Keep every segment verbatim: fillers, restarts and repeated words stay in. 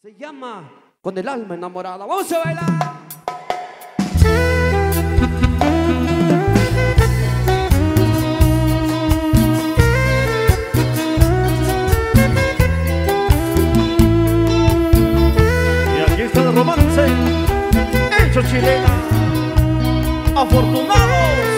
Se llama Con el alma enamorada. ¡Vamos a bailar! Y aquí está el romance hecho chilena. Afortunados.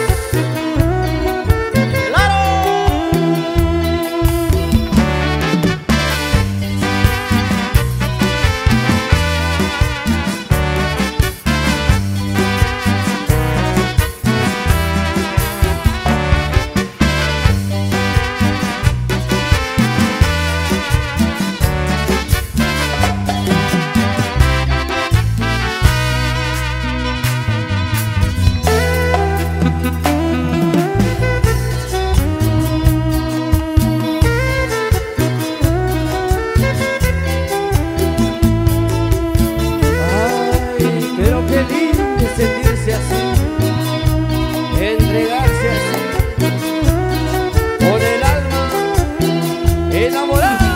Sentirse así, entregarse así, con el alma enamorada.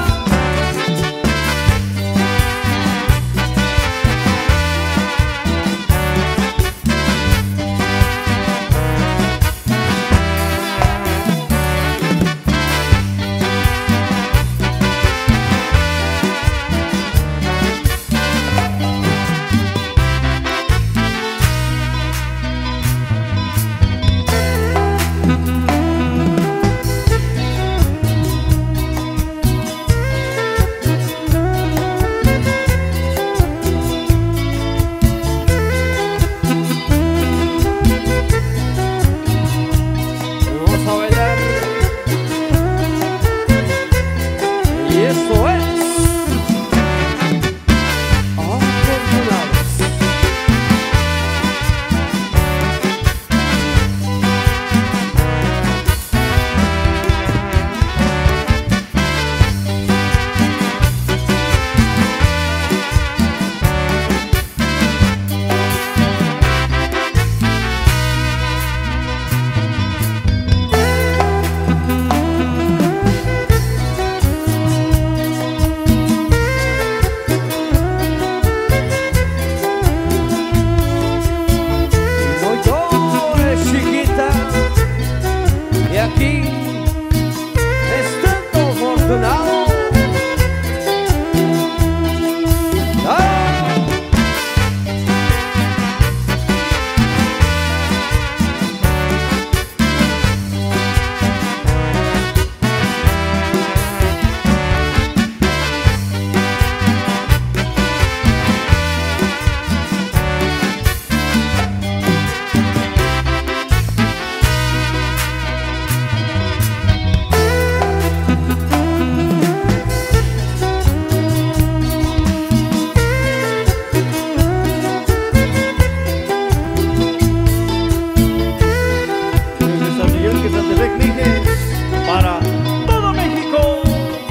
Para todo México.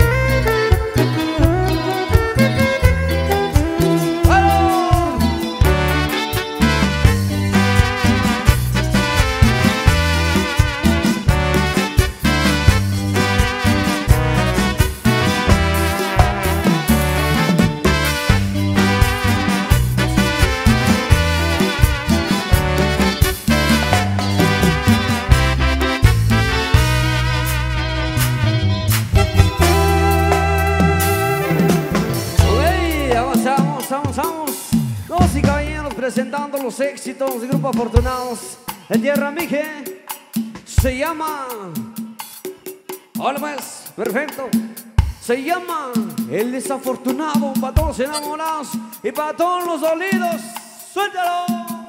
Vamos, vamos, dos y caballeros presentando los éxitos del Grupo Afortunados en Tierra Mije. Se llama, hola pues, perfecto. Se llama El Desafortunado, para todos los enamorados y para todos los dolidos. ¡Suéltalo!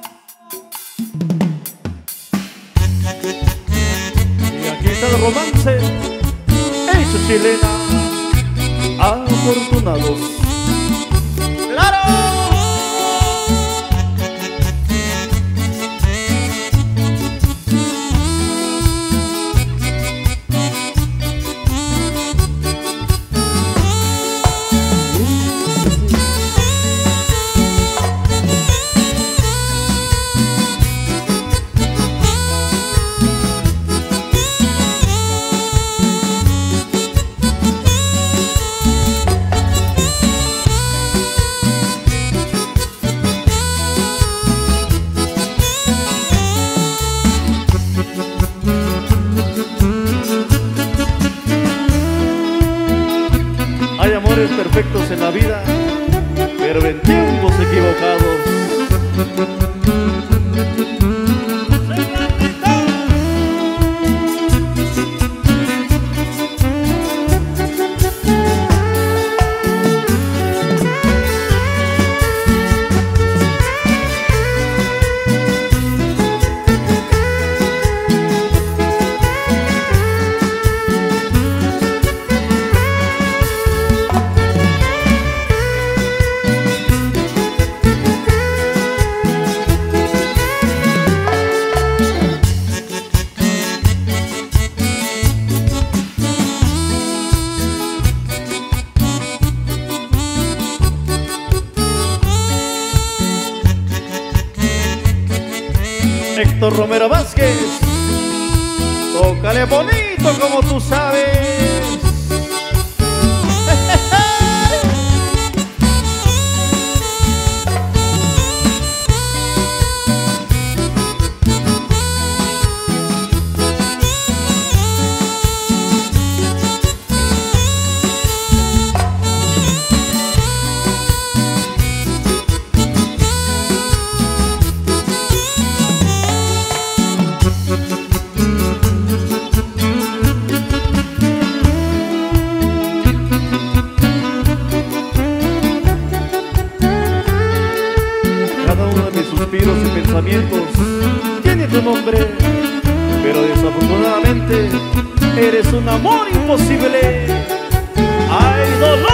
Y aquí está el romance hecho chilena. Afortunados. ¡Claro! vida, pero en tiempos equivocados. Héctor Romero Vázquez, tócale bonito como tú sabes. Suspiros y pensamientos tiene tu nombre, pero desafortunadamente eres un amor imposible. ¡Hay dolor!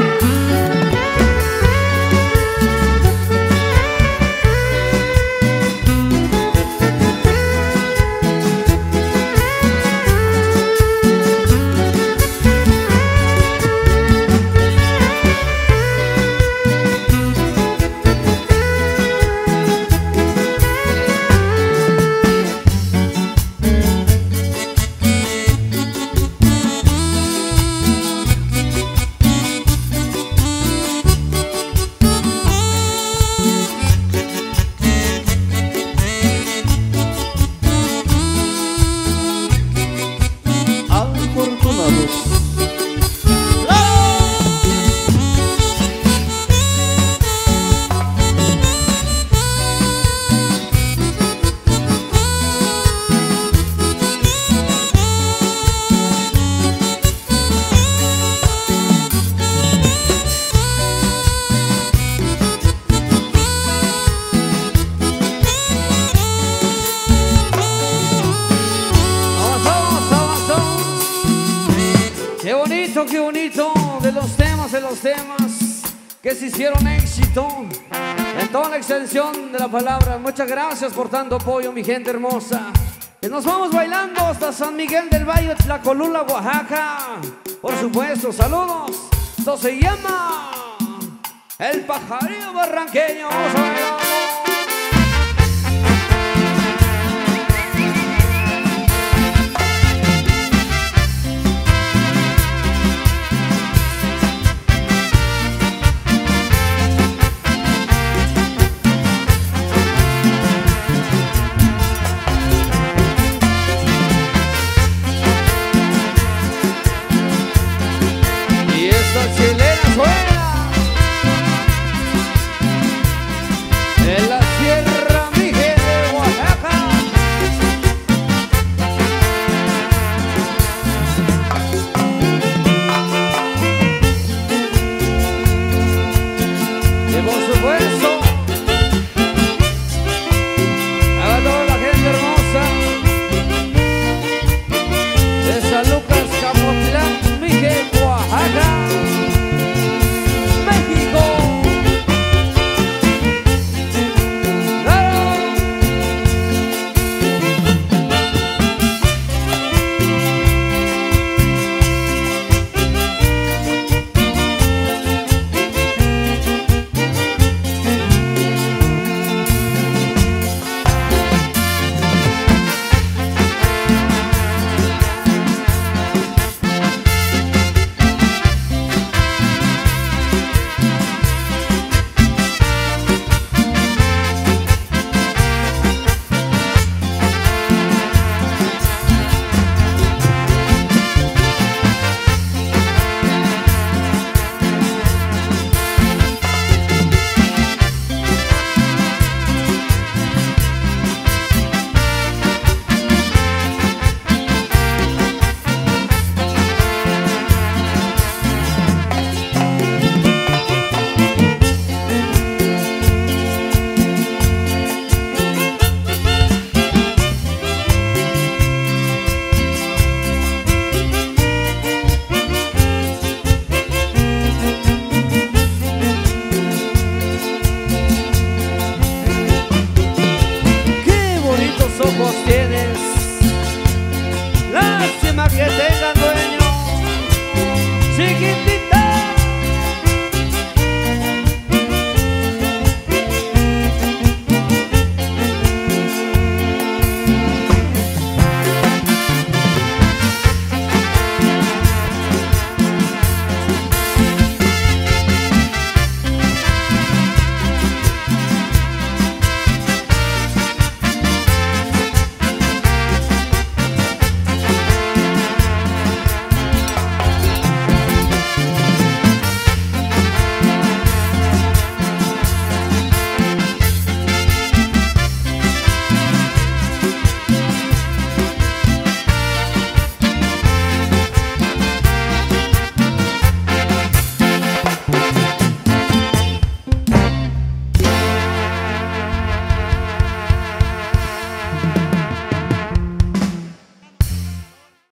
Qué bonito, de los temas, de los temas que se hicieron éxito en toda la extensión de la palabra. Muchas gracias por tanto apoyo, mi gente hermosa. Y nos vamos bailando hasta San Miguel del Valle, Tlacolula, Oaxaca. Por supuesto, saludos. Esto se llama El Pajarillo Barranqueño. Vamos a bailar.